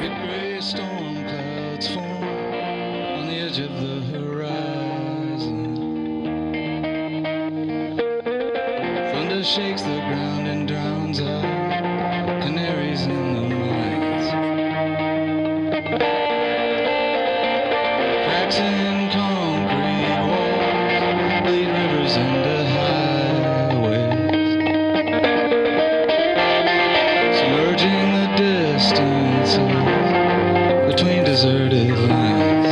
Wicked gray storm clouds form on the edge of the horizon. Thunder shakes the ground and drowns out canaries in the mines. Cracks in concrete walls lead rivers into highways, submerging the distances between deserted lines.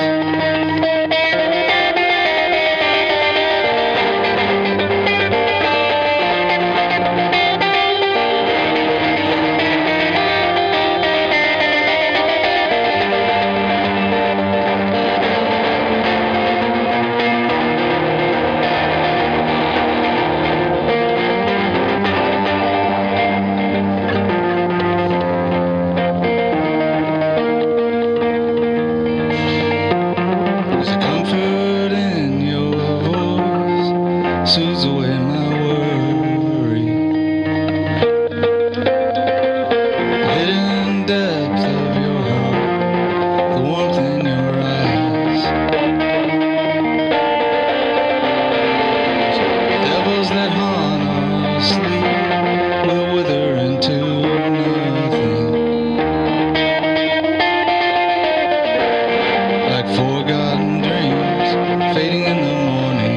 Soothes away my worry. Hidden depth of your heart, the warmth in your eyes. Devils that haunt our sleep will wither into nothing, like forgotten dreams fading in the morning.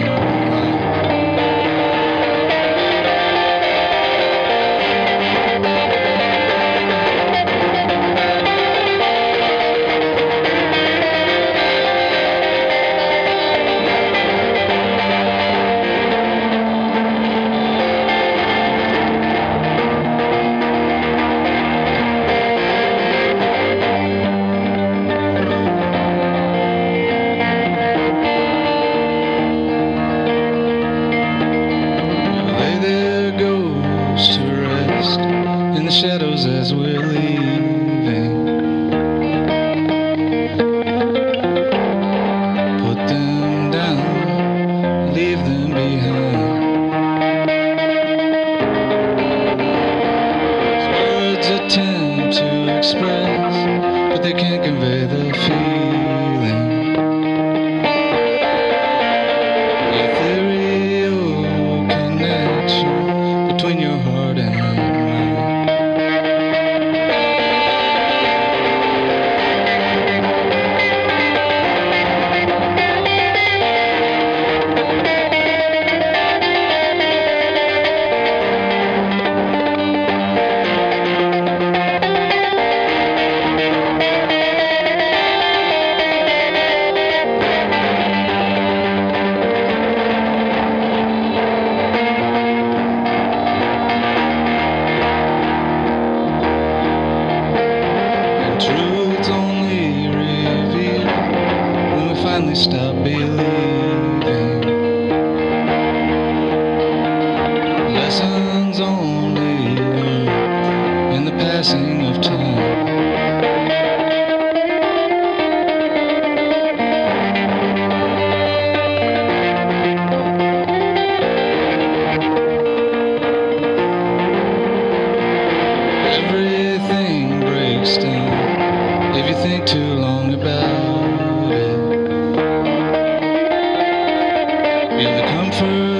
To rest in the shadows as we're leaving. Put them down, leave them behind. Words attempt to express, but they can't convey the feeling. Ethereal connection between your heart and mine. Truth's only revealed when we finally stop believing. Lessons only learned in the passing of time. Everything breaks down if you think too long about it. You're the comfort